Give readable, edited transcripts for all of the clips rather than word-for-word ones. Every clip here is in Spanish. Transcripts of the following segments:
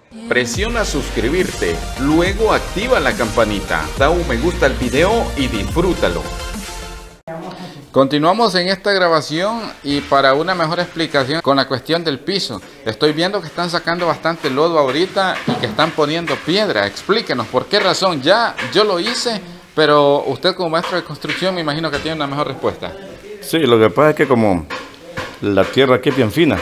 Presiona suscribirte, luego activa la campanita, da un me gusta al video y disfrútalo. Continuamos en esta grabación y para una mejor explicación con la cuestión del piso. Estoy viendo que están sacando bastante lodo ahorita y que están poniendo piedra. Explíquenos por qué razón. Ya yo lo hice, pero usted como maestro de construcción me imagino que tiene una mejor respuesta. Sí, lo que pasa es que como la tierra aquí es bien fina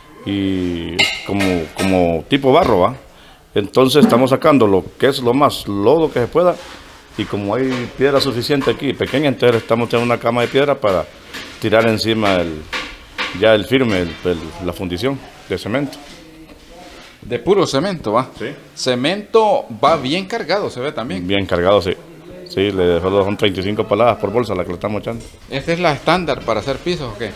y como tipo barro, ¿va? Entonces estamos sacando lo que es lo más lodo que se pueda. Y como hay piedra suficiente aquí, pequeña, entonces estamos teniendo una cama de piedra para tirar encima el firme, la fundición de cemento. De puro cemento, ¿va? Sí. Cemento va bien cargado, se ve también. Bien cargado, sí. Sí, son 35 paladas por bolsa la que le estamos echando. ¿Esta es la estándar para hacer pisos o qué?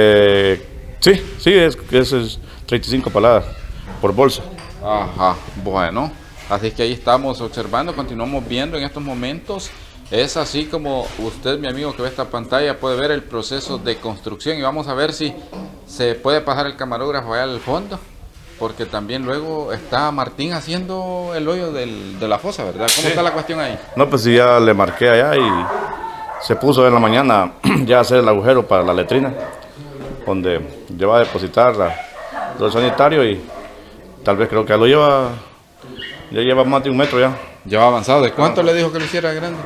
Sí, es 35 paladas por bolsa. Ajá, bueno. Así que ahí estamos observando, continuamos viendo en estos momentos. Es así como usted, mi amigo que ve esta pantalla, puede ver el proceso de construcción. Y vamos a ver si se puede pasar el camarógrafo allá al fondo. Porque también luego está Martín haciendo el hoyo de la fosa, ¿verdad? ¿Cómo está la cuestión ahí? No, pues sí, ya le marqué allá y se puso en la mañana ya a hacer el agujero para la letrina. Donde lleva a depositar los sanitarios y tal vez creo que ya lleva más de 1 metro ya. Ya va avanzado. ¿De cuánto le dijo que lo hiciera grande?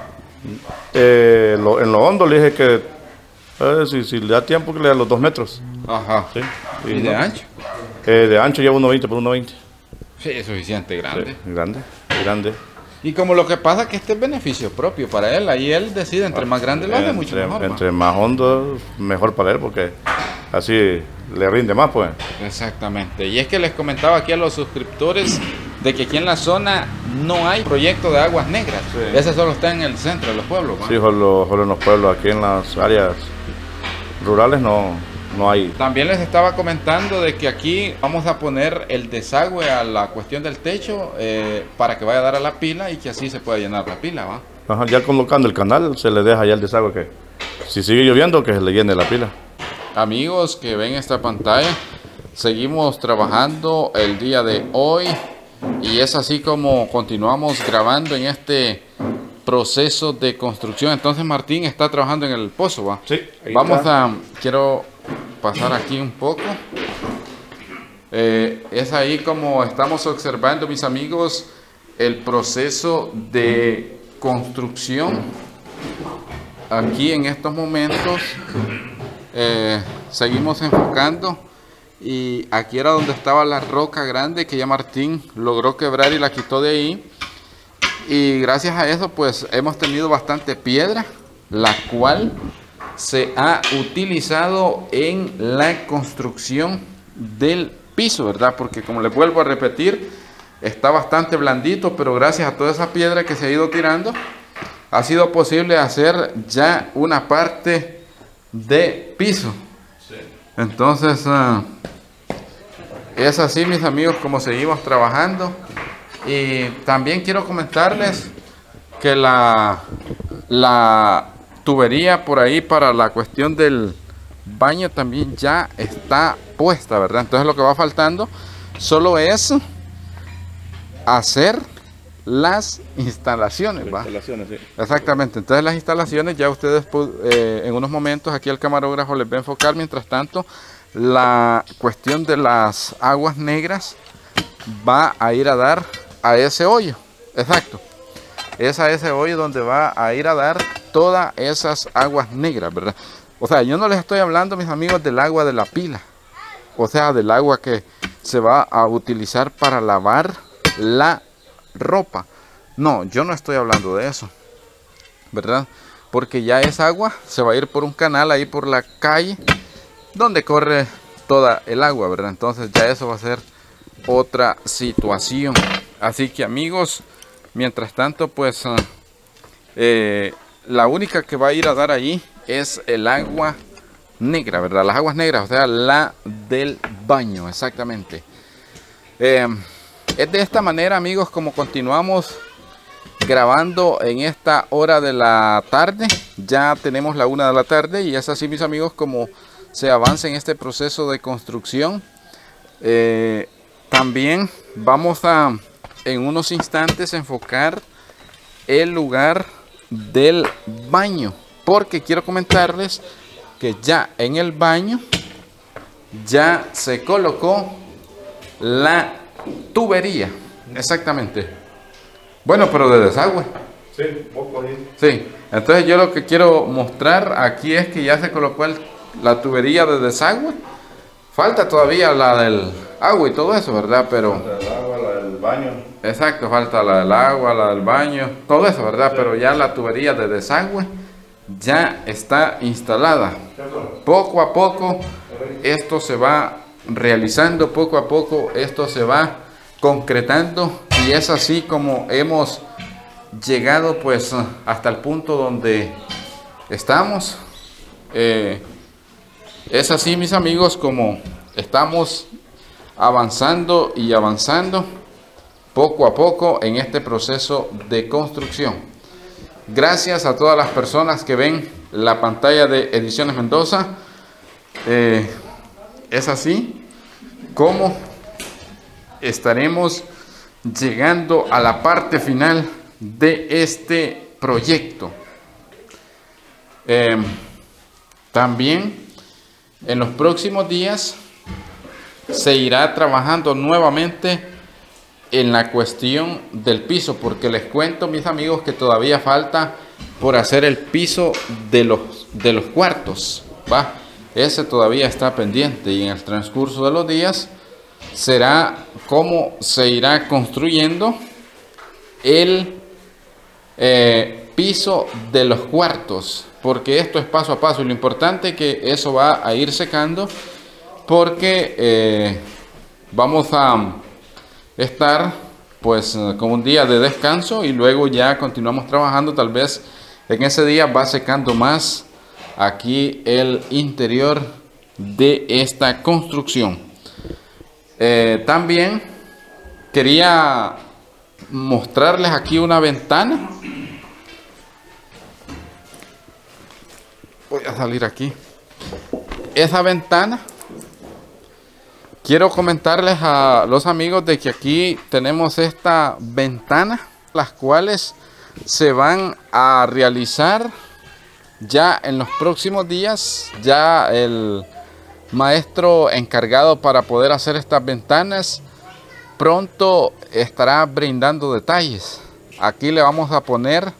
En lo hondo le dije que si le da tiempo que le da los 2 metros. Ajá. Sí. ¿Y de ancho? De ancho lleva 1.20 por 1.20. Sí, es suficiente grande. Sí, grande. Y como lo que pasa es que este es beneficio propio para él, ahí él decide entre más grande lo hace mucho mejor. Entre más hondo, mejor para él porque así le rinde más, pues. Exactamente. Y es que les comentaba aquí a los suscriptores de que aquí en la zona no hay proyecto de aguas negras. Sí. Ese solo está en el centro de los pueblos, ¿no? Sí, solo en los pueblos, aquí en las áreas rurales no hay. También les estaba comentando de que aquí vamos a poner el desagüe a la cuestión del techo para que vaya a dar a la pila y que así se pueda llenar la pila, ¿va? Ajá, ya colocando el canal se le deja ya el desagüe que si sigue lloviendo que se le llene la pila. Amigos que ven esta pantalla, seguimos trabajando el día de hoy y es así como continuamos grabando en este proceso de construcción. Entonces Martín está trabajando en el pozo, ¿va? Sí. Quiero pasar aquí un poco. Es ahí como estamos observando, mis amigos, el proceso de construcción aquí en estos momentos. Seguimos enfocando y aquí era donde estaba la roca grande que ya Martín logró quebrar y la quitó de ahí, y gracias a eso pues hemos tenido bastante piedra, la cual se ha utilizado en la construcción del piso, ¿verdad? Porque como les vuelvo a repetir, está bastante blandito, pero gracias a toda esa piedra que se ha ido tirando ha sido posible hacer ya una parte de piso. Sí. Entonces es así, mis amigos, como seguimos trabajando. Y también quiero comentarles que la tubería por ahí para la cuestión del baño también ya está puesta, ¿verdad? Entonces lo que va faltando solo es hacer las instalaciones, ¿va? Instalaciones, sí. Exactamente. Entonces las instalaciones ya ustedes en unos momentos aquí el camarógrafo les va a enfocar. Mientras tanto, la cuestión de las aguas negras va a ir a dar a ese hoyo. Exacto. Es a ese hoyo donde va a ir a dar todas esas aguas negras, ¿verdad? O sea, yo no les estoy hablando, mis amigos, del agua de la pila. O sea, del agua que se va a utilizar para lavar la ropa. No, yo no estoy hablando de eso, ¿verdad? Porque ya esa agua se va a ir por un canal ahí por la calle donde corre toda el agua, ¿verdad? Entonces ya eso va a ser otra situación. Así que, amigos, mientras tanto, pues la única que va a ir a dar ahí es el agua negra, ¿verdad? Las aguas negras, o sea, la del baño, exactamente. Es de esta manera, amigos, como continuamos grabando en esta hora de la tarde. Ya tenemos la 1 de la tarde y es así, mis amigos, como se avanza en este proceso de construcción. También vamos a en unos instantes enfocar el lugar del baño, porque quiero comentarles que ya en el baño ya se colocó la tubería. Exactamente. Bueno, pero de desagüe. Sí, poco ahí. Sí, entonces yo lo que quiero mostrar aquí es que ya se colocó la tubería de desagüe. Falta todavía la del agua y todo eso, ¿verdad? Pero La del agua, la del baño. exacto, falta la del agua, la del baño, todo eso, ¿verdad? Sí. Pero ya la tubería de desagüe ya está instalada. Poco a poco esto se va realizando, poco a poco esto se va concretando, y es así como hemos llegado pues hasta el punto donde estamos. Es así, mis amigos, como estamos avanzando y avanzando poco a poco en este proceso de construcción. Gracias a todas las personas que ven la pantalla de Ediciones Mendoza. Es así como estaremos llegando a la parte final de este proyecto. También en los próximos días se irá trabajando nuevamente en la cuestión del piso, porque les cuento, mis amigos, que todavía falta por hacer el piso de los cuartos, ¿va? Ese todavía está pendiente, y en el transcurso de los días será cómo se irá construyendo el piso de los cuartos, porque esto es paso a paso, y lo importante es que eso va a ir secando, porque vamos a estar pues con un día de descanso y luego ya continuamos trabajando. Tal vez en ese día va secando más aquí el interior de esta construcción. También quería mostrarles aquí una ventana. Voy a salir aquí. Esa ventana, quiero comentarles a los amigos de que aquí tenemos esta ventana, las cuales se van a realizar ya en los próximos días. Ya el maestro encargado para poder hacer estas ventanas pronto estará brindando detalles. Aquí le vamos a poner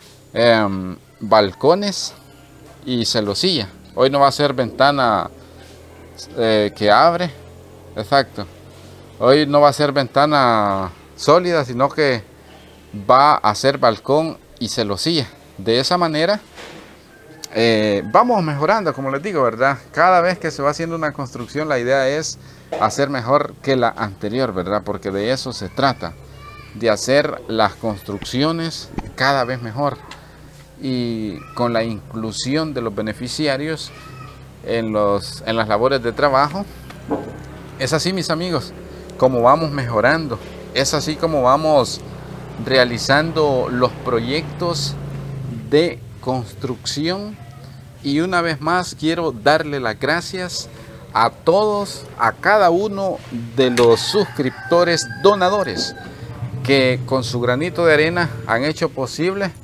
balcones y celosía. Hoy no va a ser ventana que abre, exacto. Hoy no va a ser ventana sólida, sino que va a ser balcón y celosía. De esa manera vamos mejorando, como les digo, ¿verdad? Cada vez que se va haciendo una construcción, la idea es hacer mejor que la anterior, ¿verdad? Porque de eso se trata, de hacer las construcciones cada vez mejor, y con la inclusión de los beneficiarios en las labores de trabajo. Es así, mis amigos, como vamos mejorando. Es así como vamos realizando los proyectos de construcción. Y una vez más quiero darle las gracias a todos, a cada uno de los suscriptores donadores que con su granito de arena han hecho posible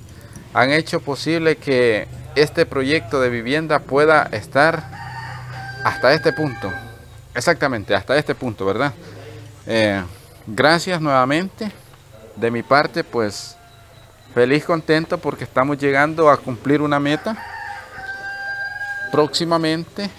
que este proyecto de vivienda pueda estar hasta este punto. Exactamente, hasta este punto, ¿verdad? Gracias nuevamente. De mi parte, pues feliz, contento, porque estamos llegando a cumplir una meta. Próximamente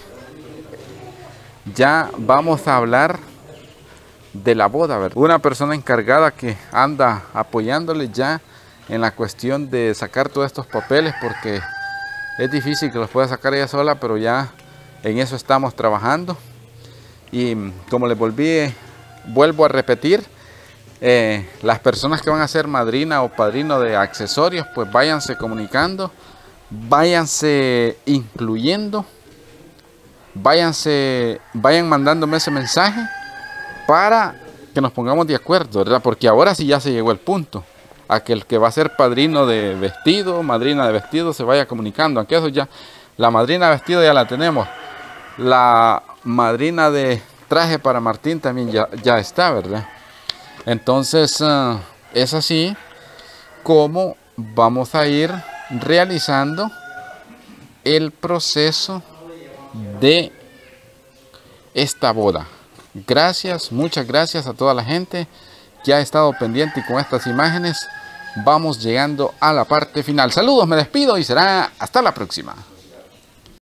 ya vamos a hablar de la boda, ¿verdad? Una persona encargada que anda apoyándole ya en la cuestión de sacar todos estos papeles, porque es difícil que los pueda sacar ella sola, pero ya en eso estamos trabajando. Y como les vuelvo a repetir, las personas que van a ser madrina o padrino de accesorios, pues váyanse comunicando, váyanse incluyendo, vayan mandándome ese mensaje para que nos pongamos de acuerdo, ¿verdad? Porque ahora sí ya se llegó el punto a que el que va a ser padrino de vestido, madrina de vestido, se vaya comunicando. Aunque eso ya, la madrina de vestido ya la tenemos, la madrina de traje para Martín también ya está, ¿verdad? Entonces es así como vamos a ir realizando el proceso de esta boda. Gracias, muchas gracias a toda la gente que ha estado pendiente, y con estas imágenes vamos llegando a la parte final. Saludos, me despido y será hasta la próxima.